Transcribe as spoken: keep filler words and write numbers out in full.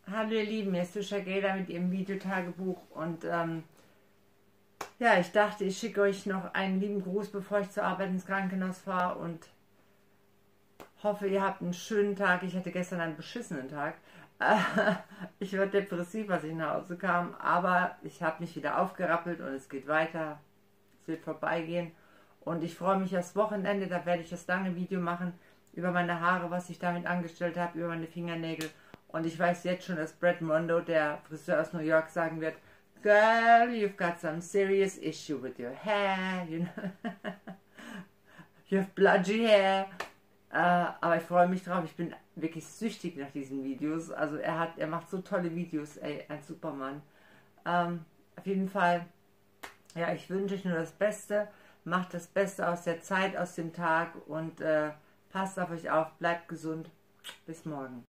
Hallo ihr Lieben, hier ist Susha Gela mit ihrem Videotagebuch und ähm, ja, ich dachte, ich schicke euch noch einen lieben Gruß, bevor ich zur Arbeit ins Krankenhaus fahre und hoffe, ihr habt einen schönen Tag. Ich hatte gestern einen beschissenen Tag. Ich war depressiv, als ich nach Hause kam, aber ich habe mich wieder aufgerappelt und es geht weiter. Es wird vorbeigehen und ich freue mich aufs Wochenende, da werde ich das lange Video machen über meine Haare, was ich damit angestellt habe, über meine Fingernägel. Und ich weiß jetzt schon, dass Brett Mondo, der Friseur aus New York, sagen wird, Girl, you've got some serious issue with your hair, you know. You have bludgy hair. Äh, aber ich freue mich drauf, ich bin wirklich süchtig nach diesen Videos. Also er hat, er macht so tolle Videos, ey, ein Supermann. Ähm, auf jeden Fall, ja, ich wünsche euch nur das Beste. Macht das Beste aus der Zeit, aus dem Tag und äh, passt auf euch auf, bleibt gesund. Bis morgen.